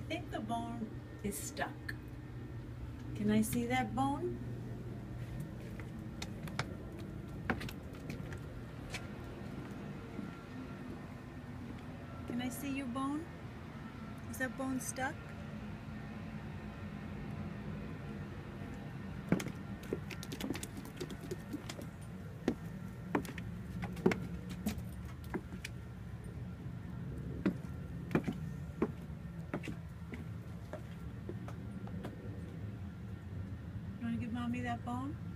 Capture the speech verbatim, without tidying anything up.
think the bone is stuck. Can I see that bone? Can I see your bone? Is that bone stuck? You want to give Mommy that bone?